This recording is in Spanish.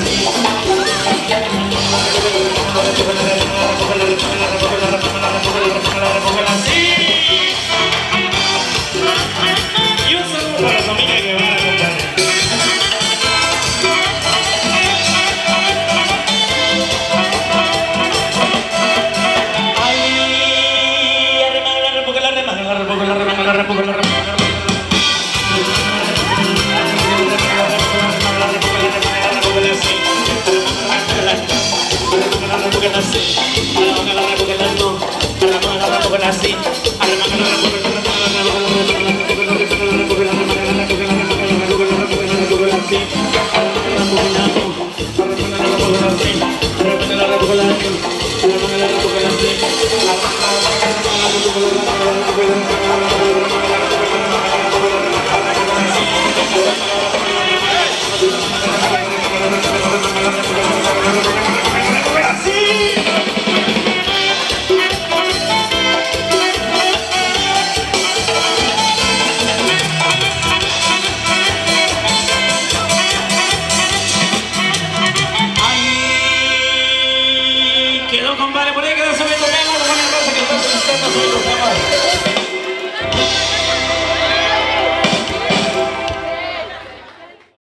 Y un saludo para la familia que van a acompañar. Ay, arremanga la repuca, la remanga, la repuca, la remanga, la repuca, la remanga. Porque